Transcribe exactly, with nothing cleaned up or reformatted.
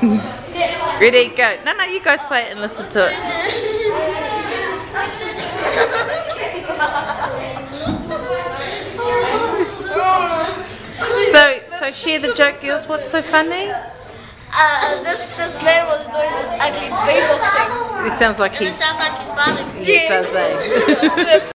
Ready, go. No, no, you guys play it and listen to it. So, so share the joke, girls. What's so funny? Uh, this this man was doing this ugly beatboxing. It sounds like he's. It sounds like he's farting. Yes, does, eh?